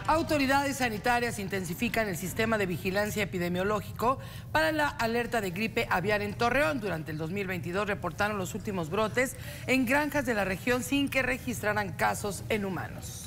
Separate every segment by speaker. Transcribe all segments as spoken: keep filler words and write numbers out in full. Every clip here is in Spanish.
Speaker 1: Autoridades sanitarias intensifican el sistema de vigilancia epidemiológico para la alerta de gripe aviar en Torreón. Durante el dos mil veintidós reportaron los últimos brotes en granjas de la región sin que registraran casos en humanos.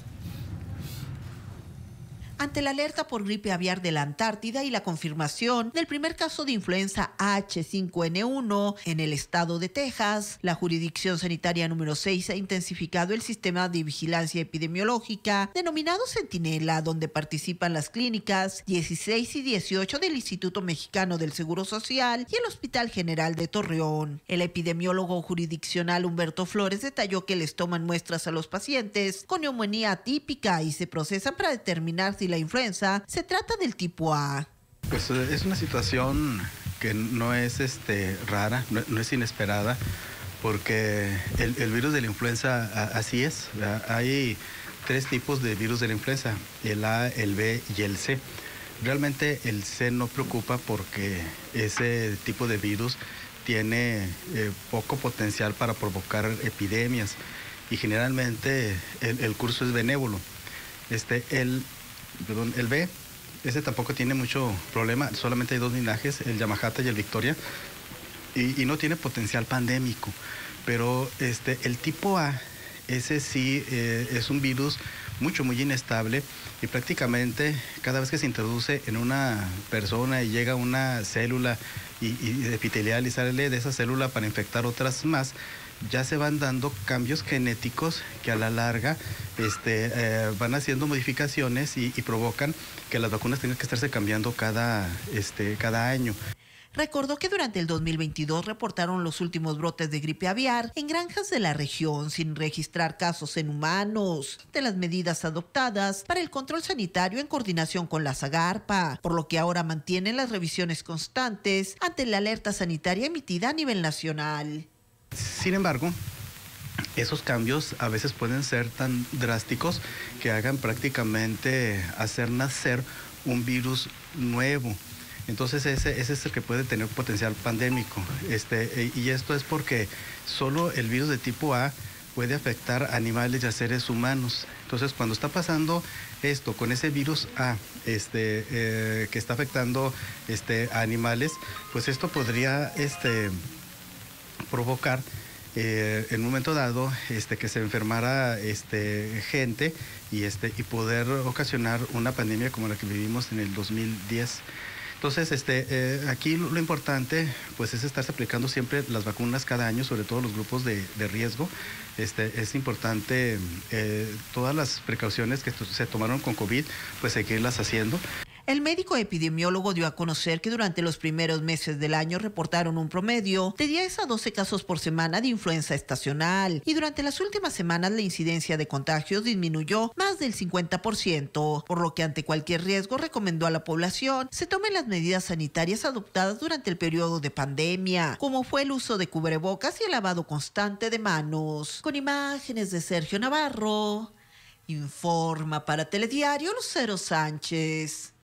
Speaker 2: Ante la alerta por gripe aviar de la Antártida y la confirmación del primer caso de influenza H cinco N uno en el estado de Texas, la jurisdicción sanitaria número seis ha intensificado el sistema de vigilancia epidemiológica denominado Centinela, donde participan las clínicas dieciséis y dieciocho del Instituto Mexicano del Seguro Social y el Hospital General de Torreón. El epidemiólogo jurisdiccional Humberto Flores detalló que les toman muestras a los pacientes con neumonía atípica y se procesan para determinar si la influenza se trata del tipo A.
Speaker 3: Pues es una situación que no es este, rara, no, no es inesperada, porque el, el virus de la influenza a, así es. ¿Verdad? Hay tres tipos de virus de la influenza, el A, el B y el C. Realmente el C no preocupa porque ese tipo de virus tiene eh, poco potencial para provocar epidemias y generalmente el, el curso es benévolo. Este, el Perdón, el B, ese tampoco tiene mucho problema, solamente hay dos linajes, el Yamagata y el Victoria, y, y no tiene potencial pandémico. Pero este, el tipo A, ese sí eh, es un virus mucho, muy inestable y prácticamente cada vez que se introduce en una persona y llega una célula y, y epitelial y sale de esa célula para infectar otras más, ya se van dando cambios genéticos que a la larga este, eh, van haciendo modificaciones y, y provocan que las vacunas tengan que estarse cambiando cada, este, cada año.
Speaker 2: Recordó que durante el dos mil veintidós reportaron los últimos brotes de gripe aviar en granjas de la región sin registrar casos en humanos, de las medidas adoptadas para el control sanitario en coordinación con la Zagarpa, por lo que ahora mantienen las revisiones constantes ante la alerta sanitaria emitida a nivel nacional.
Speaker 3: Sin embargo, esos cambios a veces pueden ser tan drásticos que hagan prácticamente hacer nacer un virus nuevo. Entonces ese, ese es el que puede tener potencial pandémico. Este, y esto es porque solo el virus de tipo A puede afectar a animales y a seres humanos. Entonces cuando está pasando esto con ese virus A este, eh, que está afectando este, a animales, pues esto podría este, provocar eh, en un momento dado este, que se enfermara este, gente y, este, y poder ocasionar una pandemia como la que vivimos en el dos mil diez. Entonces, este, eh, aquí lo, lo importante pues, es estarse aplicando siempre las vacunas cada año, sobre todo los grupos de, de riesgo. Este, es importante eh, todas las precauciones que se tomaron con COVID, pues seguirlas haciendo.
Speaker 2: El médico epidemiólogo dio a conocer que durante los primeros meses del año reportaron un promedio de diez a doce casos por semana de influenza estacional y durante las últimas semanas la incidencia de contagios disminuyó más del cincuenta por ciento, por lo que ante cualquier riesgo recomendó a la población se tomen las medidas sanitarias adoptadas durante el periodo de pandemia, como fue el uso de cubrebocas y el lavado constante de manos. Con imágenes de Sergio Navarro, informa para Telediario Lucero Sánchez.